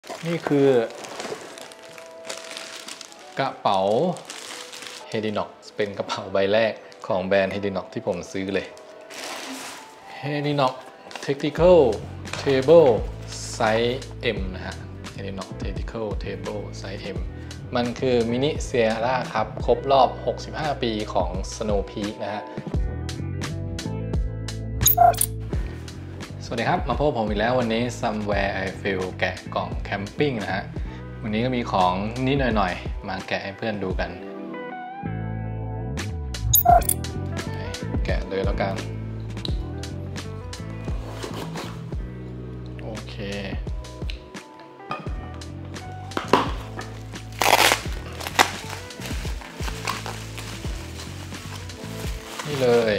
นี่คือกระเป๋า Hedinox เป็นกระเป๋าใบแรกของแบรนด์ Hedinox ที่ผมซื้อเลย Hedinox Tactical Table Size M นะฮะ Hedinox Tactical Table Size M มันคือมินิเซียร่าครับครบรอบ 65 ปีของ Snow Peak นะฮะสวัสดีครับมาพบผมอีกแล้ววันนี้ Somewhere I Feel แกะกล่องแคมปิ้งนะฮะวันนี้ก็มีของนิดหน่อยๆมาแกะให้เพื่อนดูกันแกะเลยแล้วกันโอเคนี่เลย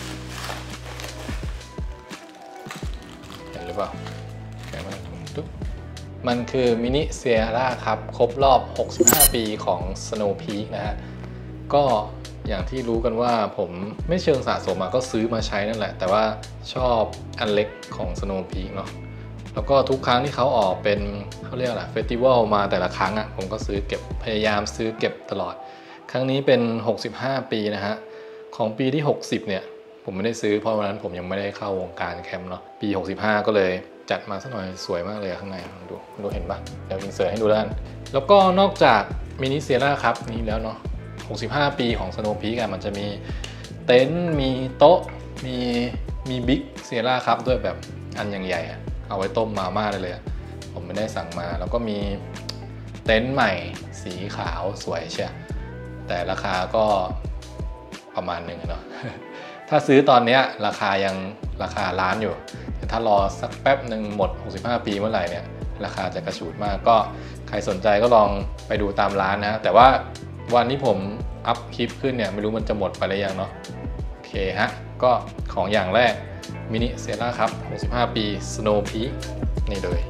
หรือเปล่าแกะมาตุ๊บมันคือมินิเซียร่าครับครบรอบ 65 ปีของ Snow Peak นะฮะก็อย่างที่รู้กันว่าผมไม่เชิงสะสมก็ซื้อมาใช้นั่นแหละแต่ว่าชอบอันเล็กของ Snow Peak เนาะแล้วก็ทุกครั้งที่เขาออกเป็นเขาเรียกอะไรเฟสติวัลมาแต่ละครั้งผมก็ซื้อเก็บพยายามซื้อเก็บตลอดครั้งนี้เป็น 65 ปีนะฮะของปีที่ 60 เนี่ยผมไม่ได้ซื้อเพราะวันนั้นผมยังไม่ได้เข้าวงการแคมป์เนาะปี 65 ก็เลยจัดมาสักหน่อยสวยมากเลยข้างในดูเห็นปะเดี๋ยวอินเสิร์ตให้ดูด้านแล้วก็นอกจากมินิเซียร่าครับนี้แล้วเนาะ65 ปีของ Snow Peak มันจะมีเต็นท์มีโต๊ะมีบิ๊กเซียร่าครับด้วยแบบอันอย่างใหญ่เอาไว้ต้มมาม่าเลยผมไม่ได้สั่งมาแล้วก็มีเต็นท์ใหม่สีขาวสวยเชียแต่ราคาก็ประมาณหนึ่งเนาะถ้าซื้อตอนนี้ราคาล้านอยู่แต่ถ้ารอสักแป๊บหนึ่งหมด65 ปีเมื่อไหร่เนี่ยราคาจะกระฉูดมากก็ใครสนใจก็ลองไปดูตามร้านนะแต่ว่าวันนี้ผมอัพคลิปขึ้นเนี่ยไม่รู้มันจะหมดไปหรือยังเนาะโอเคฮะก็ของอย่างแรกมินิเซียร่าครับ65 ปี Snow Peak นี่เลย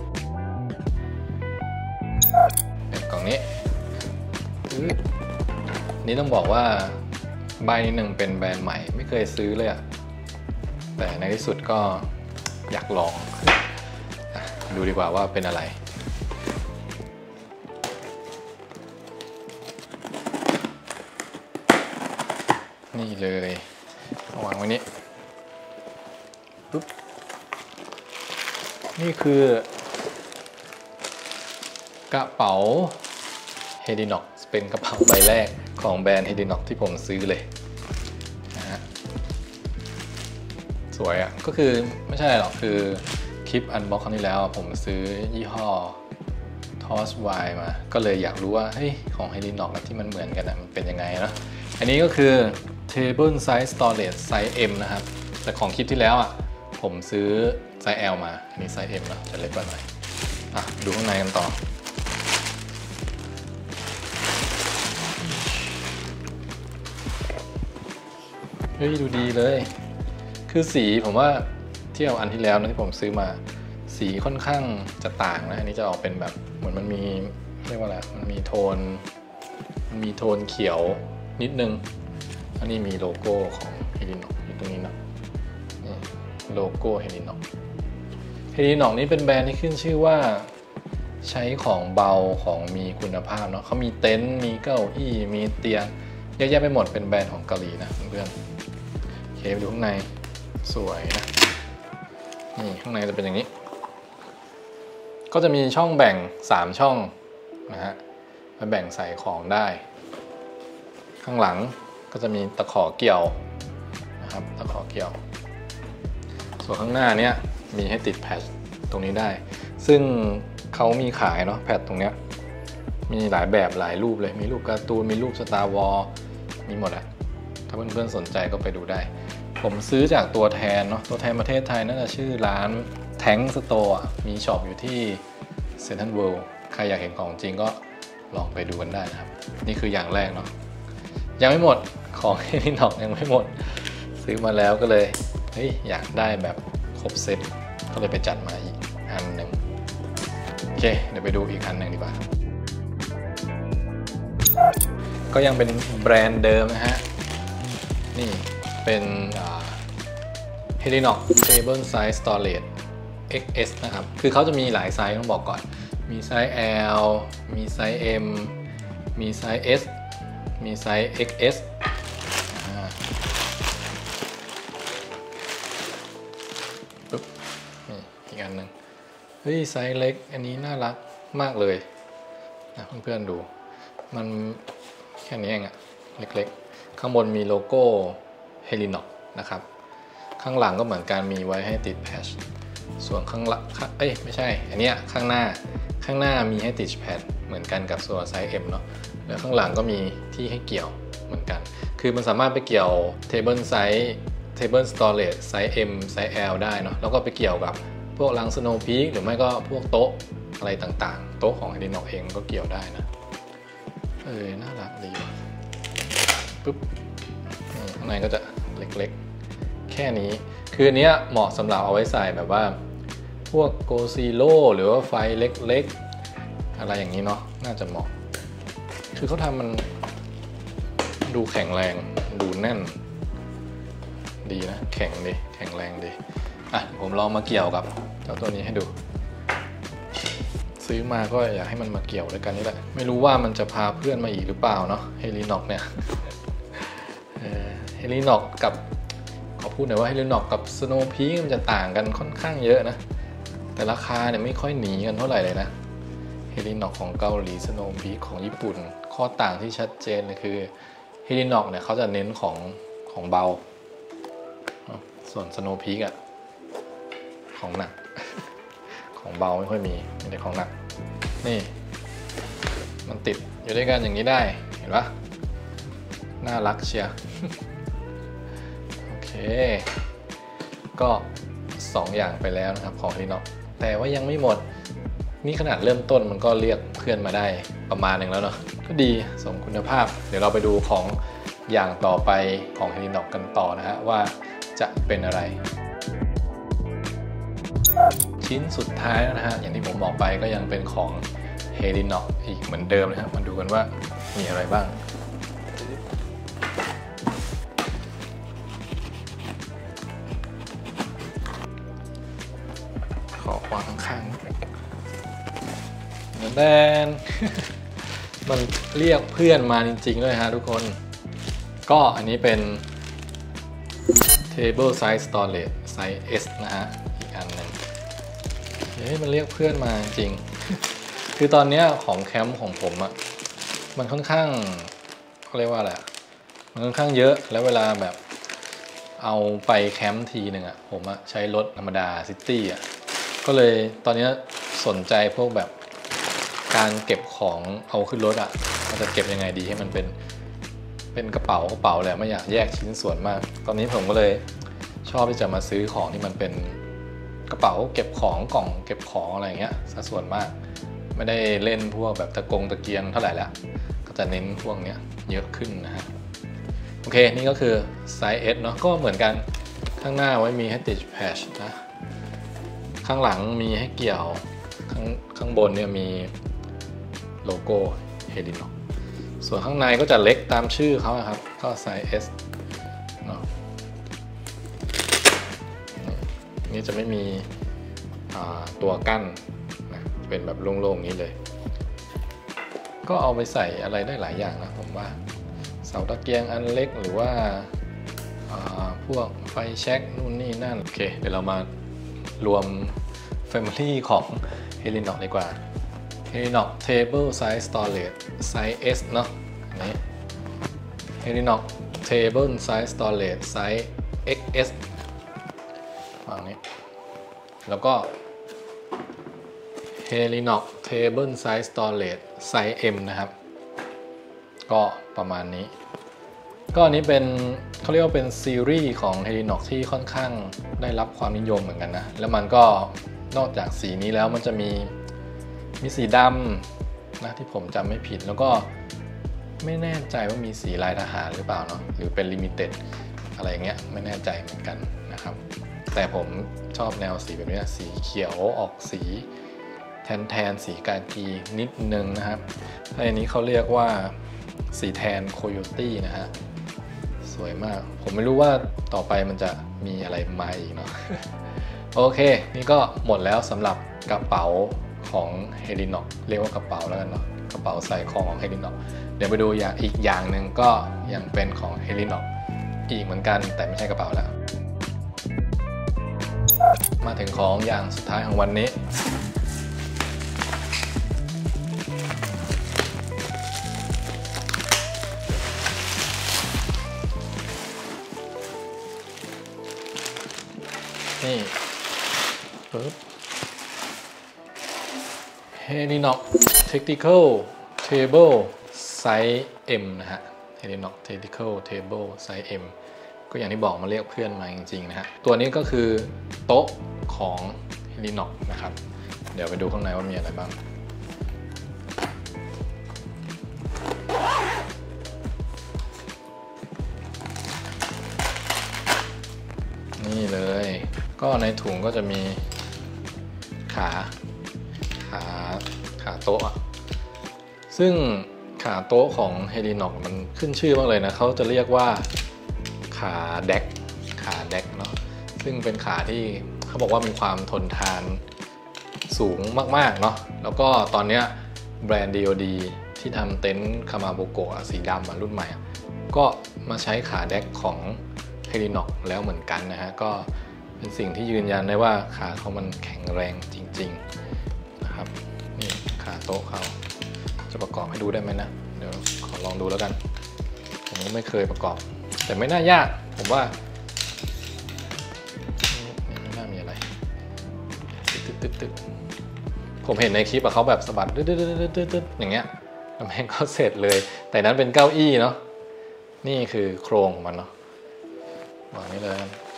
เป็นกล่องนี้นี่ต้องบอกว่าใบหนึ่งเป็นแบรนด์ใหม่ไม่เคยซื้อเลยแต่ในที่สุดก็อยากลองดูดีกว่าว่าเป็นอะไรนี่เลยวางไว้นี้ปุ๊บนี่คือกระเป๋า Hedinox เป็นกระเป๋าใบแรกของแบรนด์ Hedinox ที่ผมซื้อเลยนะฮะสวยก็คือไม่ใช่หรอกคือคลิปอันบ็อกครั้งที่แล้วผมซื้อยี่ห้อ Toss Y มาก็เลยอยากรู้ว่าเฮ้ยของ Hedinox ที่มันเหมือนกันมันเป็นยังไงนะอันนี้ก็คือ Table Size Storage Size M นะครับแต่ของคลิปที่แล้วผมซื้อไซส์ L มาอันนี้ไซส์ M นะจะเล็กกว่าหน่อยดูข้างในกันต่อเฮ้ยดูดีเลยคือสีผมว่าเทียบอันที่แล้วนะที่ผมซื้อมาสีค่อนข้างจะต่างนะอันนี้จะออกเป็นแบบเหมือนมันมีเรียกว่าอะไรมันมีโทนเขียวนิดนึงอันนี้มีโลโก้ของ Hedinox อยู่ตรงนี้นะนี่โลโก้ Hedinox นี่เป็นแบรนด์ที่ขึ้นชื่อว่าใช้ของเบาของมีคุณภาพเนาะเขามีเต็นท์มีเก้าอี้มีเตียงเยอะแยะไปหมดเป็นแบรนด์ของเกาหลีนะเพื่อนๆเคดูข้างในสวยนะนี่ข้างในจะเป็นอย่างนี้ก็จะมีช่องแบ่ง3ช่องนะฮะมาแบ่งใส่ของได้ข้างหลังก็จะมีตะขอเกี่ยวนะครับตะขอเกี่ยวส่วนข้างหน้าเนี้ยมีให้ติดแพดตรงนี้ได้ซึ่งเขามีขายเนาะแพดตรงเนี้ยมีหลายแบบหลายรูปเลยมีรูปการ์ตูนมีรูปสตาร์วอร์มีหมดถ้าเพื่อนๆสนใจก็ไปดูได้ผมซื้อจากตัวแทนเนาะตัวแทนประเทศไทยน่าจะชื่อร้านแทงสโตร์มีช็อปอยู่ที่เซ็นทรัลเวิลด์ใครอยากเห็นของจริงก็ลองไปดูกันได้นะครับนี่คืออย่างแรกเนาะยังไม่หมดของHedinoxยังไม่หมดซื้อมาแล้วก็เลยเฮ้ยอยากได้แบบครบเซ็ตก็เลยไปจัดมาอีกอันหนึ่งโอเคเดี๋ยวไปดูอีกอันหนึ่งดีกว่าก็ยังเป็นแบรนด์เดิมนะฮะนี่เป็นHedinox Table Size Storage XS นะครับคือเขาจะมีหลายไซส์ต้องบอกก่อนมีไซส์ L มีไซส์ M มีไซส์ S มีไซส์ XS ปุ๊บนี่อีกอันหนึ่งเฮ้ยไซส์เล็กอันนี้น่ารักมากเลยนะเพื่อนๆดูมันแค่นี้เองอะเล็กๆข้างบนมีโลโก้ Helinox นะครับข้างหลังก็เหมือนกันมีไว้ให้ติดแพชส่วนข้างหลังไม่ใช่อันเนี้ยข้างหน้ามีให้ติดแพชเหมือนกันกับส่วนไซส์ M เนาะแล้วข้างหลังก็มีที่ให้เกี่ยวเหมือนกันคือมันสามารถไปเกี่ยว Table Storage ไซส์ M ไซส์ L ได้เนาะแล้วก็ไปเกี่ยวกับพวกลัง Snow Peak หรือไม่ก็พวกโต๊ะอะไรต่างๆโต๊ะของ Helinox เองก็เกี่ยวได้นะน่ารักดีปุ๊บข้างในก็จะเล็กๆแค่นี้คืออันเนี้ยเหมาะสำหรับเอาไว้ใส่แบบว่าพวกโกซีโร่หรือว่าไฟเล็กๆอะไรอย่างนี้เนาะน่าจะเหมาะคือเขาทำมันดูแข็งแรงดูแน่นดีนะแข็งแรงดีผมลองมาเกี่ยวกับเจ้าตัวนี้ให้ดูซื้อมาก็อยากให้มันมาเกี่ยวด้วยกันนี่แหละไม่รู้ว่ามันจะพาเพื่อนมาอีกหรือเปล่าเนาะHelinoxเนี่ยHelinoxกับขอพูดหน่อยว่าHelinoxกับ Snow Peak มันจะต่างกันค่อนข้างเยอะนะแต่ราคาเนี่ยไม่ค่อยหนีกันเท่าไหร่เลยนะHelinoxของเกาหลี Snow Peak ของญี่ปุ่นข้อต่างที่ชัดเจนเลยคือHelinoxเนี่ยเขาจะเน้นของเบาส่วน Snow Peak ของหนักของเบาไม่ค่อยมีแต่ของหนักนี่มันติดอยู่ด้วยกันอย่างนี้ได้เห็นปะน่ารักเชียร์โอเคก็2อย่างไปแล้วนะครับของHelinoxแต่ว่ายังไม่หมดนี่ขนาดเริ่มต้นมันก็เรียกเพื่อนมาได้ประมาณหนึ่งแล้วเนาะก็ดีสมคุณภาพเดี๋ยวเราไปดูของอย่างต่อไปของHelinoxกันต่อนะฮะว่าจะเป็นอะไรชิ้นสุดท้ายนะฮะอย่างที่ผมบอกไปก็ยังเป็นของHelinoxอีกเหมือนเดิมนะครับมาดูกันว่ามีอะไรบ้างขอวางข้างๆแดน มันเรียกเพื่อนมาจริงๆด้วยฮะทุกคนก็อันนี้เป็น Table Size Storage Size S นะฮะอีกอันหนึ่งมันเรียกเพื่อนมาจริง คือตอนนี้ของแคมป์ของผมมันค่อนข้างเขาเรียกว่าอะไรมันค่อนข้างเยอะแล้วเวลาแบบเอาไปแคมป์ทีหนึ่งผมใช้รถธรรมดาซิตี้ก็เลยตอนนี้สนใจพวกแบบการเก็บของเอาขึ้นรถมันจะเก็บยังไงดีให้มันเป็นกระเป๋าแหละไม่อยากแยกชิ้นส่วนมากตอนนี้ผมก็เลยชอบที่จะมาซื้อของที่มันเป็นกระเป๋าเก็บของกล่องเก็บของอะไรเงี้ยซะส่วนมากไม่ได้เล่นพวกแบบตะเกียงเท่าไหร่แล้วก็จะเน้นพวกเนี้ยเยอะขึ้นนะฮะโอเคนี่ก็คือไซส์ S เนาะก็เหมือนกันข้างหน้าไว้มีให้ติดแพชนะข้างหลังมีให้เกี่ยวข้างบนเนี่ยมีโลโก้Helinoxส่วนข้างในก็จะเล็กตามชื่อเขาครับก็ไซส์ S เนาะนี่จะไม่มีตัวกั้นนะเป็นแบบโล่งๆนี้เลยก็เอาไปใส่อะไรได้หลายอย่างนะผมว่าเสาตะเกียงอันเล็กหรือว่าพวกไฟแช็กนู่นนี่นั่นโอเคเดี๋ยวเรามารวม Family ของ Helinox ดีกว่า Helinox Table Size Storage Size S เนาะอันนี้ Helinox Table Size Storage Size XS ฝั่งนี้แล้วก็ Helinox Table Size Storage Size M นะครับก็ประมาณนี้ก็อันนี้เป็นเขาเรียกว่าเป็นซีรีส์ของ Helinox ที่ค่อนข้างได้รับความนิยมเหมือนกันนะแล้วมันก็นอกจากสีนี้แล้วมันจะมีสีดำนะที่ผมจำไม่ผิดแล้วก็ไม่แน่ใจว่ามีสีลายทหารหรือเปล่าเนาะหรือเป็นลิมิเต็ดอะไรเงี้ยไม่แน่ใจเหมือนกันนะครับแต่ผมชอบแนวสีแบบนี้สีเขียวออกสีแทนสีกากีนิดนึงนะครับอันนี้เขาเรียกว่าสีแทนโคโยตี้นะฮะสวยมากผมไม่รู้ว่าต่อไปมันจะมีอะไรมาอีกเนาะ โอเคนี่ก็หมดแล้วสำหรับกระเป๋าขของ Helinox เรียกว่ากระเป๋าแล้วกันเนาะกระเป๋าใส่ของของ Helinox เดี๋ยวไปดูอีกอย่างหนึ่งก็ยังเป็นของ Helinox อีกเหมือนกันแต่ไม่ใช่กระเป๋าแล้วมาถึงของอย่างสุดท้ายของวันนี้นี่ปึ๊บ Helinox Tactical Table Size M นะฮะ Helinox Tactical Table Size M ก็อย่างที่บอกมาเรียกเพื่อนมาจริงๆนะฮะตัวนี้ก็คือโต๊ะของ Helinox นะครับเดี๋ยวไปดูข้างในว่ามีอะไรบ้างนี่เลยก็ในถุงก็จะมีขาโต๊ะซึ่งขาโต๊ะของ Helinox มันขึ้นชื่อมากเลยนะเขาจะเรียกว่าขาแดกเนาะซึ่งเป็นขาที่เขาบอกว่ามีความทนทานสูงมากๆเนาะแล้วก็ตอนนี้แบรนด์ DOD ที่ทำเต็นท์คามาโบโกะสีดำรุ่นใหม่ก็มาใช้ขาแดกของ Helinox แล้วเหมือนกันนะฮะก็เป็นสิ่งที่ยืนยันได้ว่าขาเขามันแข็งแรงจริงๆนะครับนี่ขาโต๊ะเขาจะประกอบให้ดูได้ไหมนะเดี๋ยวขอลองดูแล้วกันผมก็ไม่เคยประกอบแต่ไม่น่ายากผมว่าไม่น่ามีอะไรตึ๊ดผมเห็นในคลิปเขาแบบสะบัดตึ๊ดอย่างเงี้ยแล้วแม่งก็เสร็จเลยแต่นั้นเป็นเก้าอี้เนาะนี่คือโครงของมันเนาะวางนี้เลย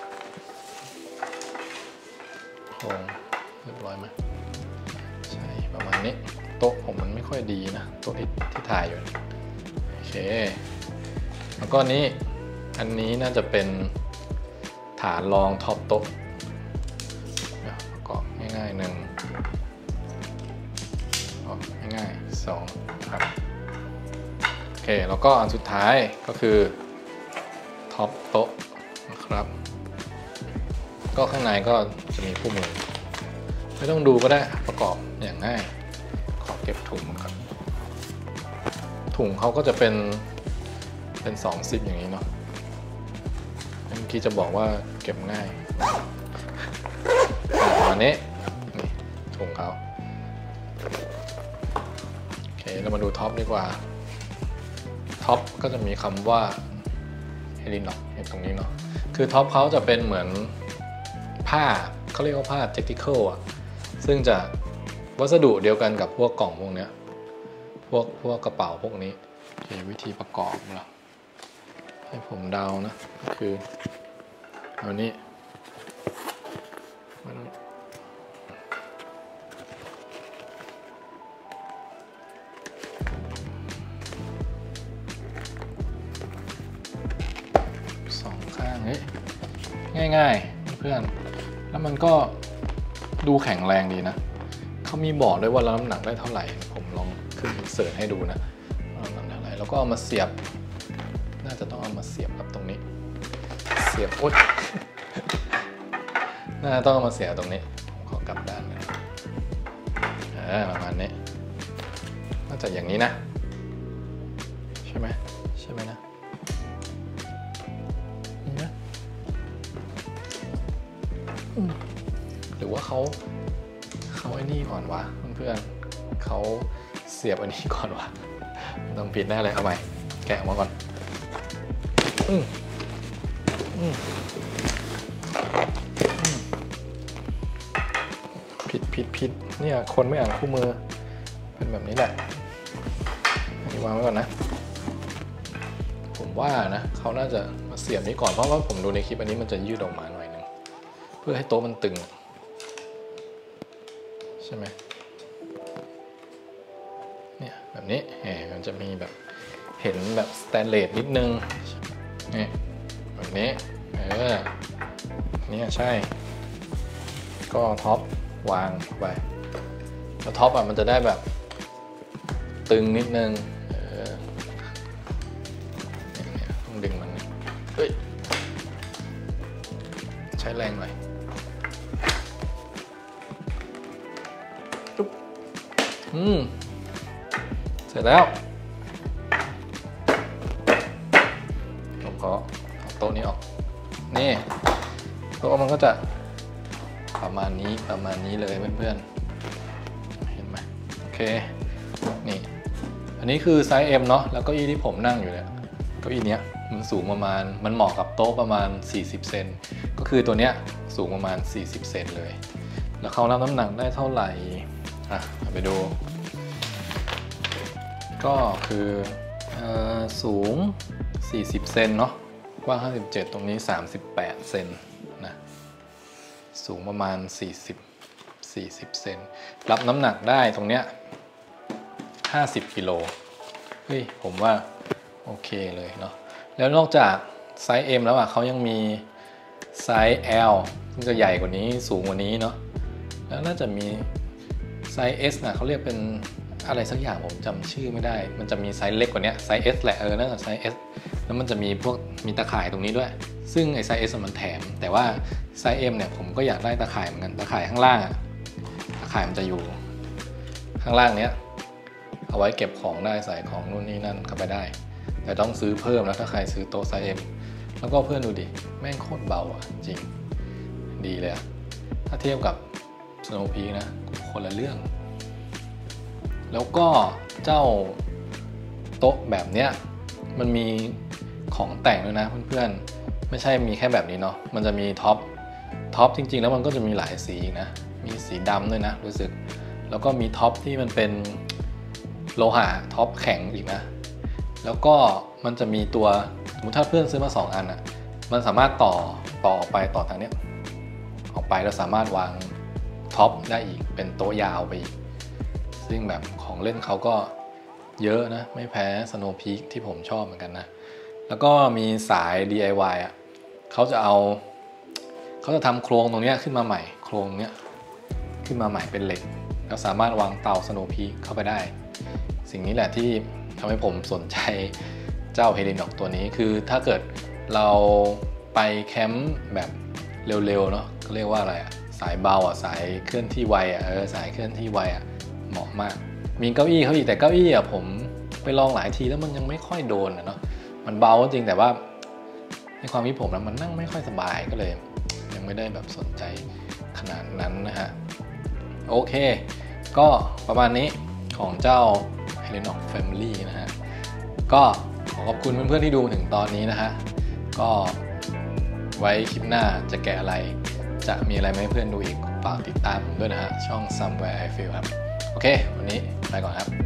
โครงเรียบร้อยไหมใช่ประมาณนี้โต๊ะผมมันไม่ค่อยดีนะโต๊ะที่ถ่ายอยู่โอเคแล้วก็นี้อันนี้น่าจะเป็นฐานรองท็อปโต๊ะประกอบง่ายๆหนึ่งง่ายๆสองครับโอเคแล้วก็อันสุดท้ายก็คือท็อปโต๊ะนะครับก็ข้างในก็จะมีคู่มือไม่ต้องดูก็ได้ประกอบอย่างง่ายขอเก็บถุงก่อนถุงเขาก็จะเป็น2 ซิปอย่างนี้เนาะเมื่อกี้จะบอกว่าเก็บง่ายประมาณนี้นี่ถุงเขาโอเคเรามาดูท็อปดีกว่าท็อปก็จะมีคำว่า Helinox อยู่ตรงนี้เนาะคือท็อปเขาจะเป็นเหมือนผ้าเขาเรียกว่าผ้า Tactical ซึ่งจะวัสดุเดียวกันกับพวกกล่องพวกนี้พวกกระเป๋าพวกนี้วิธีประกอบนะให้ผมเดานะก็คือเอานี้สองข้างง่ายๆเพื่อนแล้วมันก็ดูแข็งแรงดีนะเขามีบอกด้วยว่าน้ำหนักได้เท่าไหร่ผมลองขึ้นเสิร์ชให้ดูนะน้ำหนักเท่าไหร่แล้วก็เอามาเสียบน่าจะต้องเอามาเสียบกับตรงนี้เสียบโอ๊ยน่าจะต้องเอามาเสียบตรงนี้ขอกลับด้านกันประมาณนี้น่าจะอย่างนี้นะใช่ไหมนะนี่นะหรือว่าเขาไอ้นี่ก่อนวะเพื่อนๆเขาเสียบอันนี้ก่อนวะต้องผิดแน่เลยเอาใหม่แกะออกมาก่อนผิดเนี่ยคนไม่อ่านคู่มือเป็นแบบนี้แหละอันนี้วางไว้ก่อนนะผมว่านะเขาน่าจะมาเสียบนี้ก่อนเพราะว่าผมดูในคลิปอันนี้มันจะยืดออกมาหน่อยนึงเพื่อให้โต๊ะมันตึงใช่ไหมเนี่ยแบบนี้มันจะมีแบบเห็นแบบสแตนเลสนิดนึงนี่แบบนี้นี่ใช่ก็ท็อปวางไปแล้วท็อปมันจะได้แบบตึงนิดนึงต้องดึงมันใช้แรงหน่อยเสร็จแล้วผมขอเอาโต๊ะนี้ออกนี่โต๊ะมันก็จะประมาณนี้เลยเพื่อนๆเห็นไหมโอเคนี่อันนี้คือไซส์ M เนาะแล้วเก้าอี้ที่ผมนั่งอยู่เนี่ยเก้าอี้เนี้ยมันสูงประมาณมันเหมาะกับโต๊ะประมาณ40เซนก็คือตัวเนี้ยสูงประมาณ40เซนเลยแล้วเขารับน้ำหนักได้เท่าไหร่ไปดูก็คือสูง40เซนเนาะกว้าง57ตรงนี้38เซนนะสูงประมาณ40เซนรับน้ำหนักได้ตรงเนี้ย50กิโลเฮ้ยผมว่าโอเคเลยเนาะแล้วนอกจากไซส์ M แล้วเขายังมีไซส์ L ซึ่งจะใหญ่กว่านี้สูงกว่านี้เนาะแล้วน่าจะมีไซส์ S นะเขาเรียกเป็นอะไรสักอย่างผมจำชื่อไม่ได้มันจะมีไซส์เล็กกว่านี้ไซส์ S แหละน่าจะไซส์ S แล้วมันจะมีพวกมีตะข่ายตรงนี้ด้วยซึ่งไอไซส์ S มันแถมแต่ว่าไซส์ M เนี่ยผมก็อยากได้ตะข่ายเหมือนกันตะข่ายข้างล่างตะข่ายมันจะอยู่ข้างล่างเนี้ยเอาไว้เก็บของได้ใส่ของนู่นนี่นั่นเข้าไปได้แต่ต้องซื้อเพิ่มแล้วถ้าใครซื้อโต๊ะไซส์ M แล้วก็เพื่อนดูดิแม่งโคตรเบาจริงดีเลยถ้าเทียบกับ Snow Peak นะคนละเรื่องแล้วก็เจ้าโต๊ะแบบเนี้ยมันมีของแต่งด้วยนะเพื่อนๆไม่ใช่มีแค่แบบนี้เนาะมันจะมีท็อปจริงๆแล้วมันก็จะมีหลายสีนะมีสีดำด้วยนะรู้สึกแล้วก็มีท็อปที่มันเป็นโลหะท็อปแข็งอีกนะแล้วก็มันจะมีตัวสมมติถ้าเพื่อนซื้อมา2อันมันสามารถต่อออกไปต่อทางเนี้ยออกไปแล้วสามารถวางท็อปได้อีกเป็นโต๊ะยาวไปอีกซึ่งแบบของเล่นเขาก็เยอะนะไม่แพ้ Snow Peak ที่ผมชอบเหมือนกันนะแล้วก็มีสาย DIY เขาจะทำโครงตรงนี้ขึ้นมาใหม่โครงเนี้ยขึ้นมาใหม่เป็นเหล็กแล้วสามารถวางเตา Snow Peak เข้าไปได้สิ่งนี้แหละที่ทำให้ผมสนใจเจ้า Helinox ตัวนี้คือถ้าเกิดเราไปแคมป์แบบเร็วๆเนาะก็เรียกว่าอะไรสายเบาสายเคลื่อนที่ไวสายเคลื่อนที่ไวเหมาะมากมีเก้าอี้เขาอีกแต่เก้าอี้ผมไปลองหลายทีแล้วมันยังไม่ค่อยโดนเนาะมันเบาจริงแต่ว่าในความคิดผมแล้วมันนั่งไม่ค่อยสบายก็เลยยังไม่ได้แบบสนใจขนาดนั้นนะฮะโอเคก็ประมาณนี้ของเจ้า Helinox Family นะฮะก็ขอขอบคุณเพื่อนๆที่ดูถึงตอนนี้นะฮะก็ไว้คลิปหน้าจะแกะอะไรจะมีอะไรให้เพื่อนดูอีกฝากติดตามผมด้วยนะฮะช่อง Somewhere I Feel ครับโอเควันนี้ไปก่อนครับ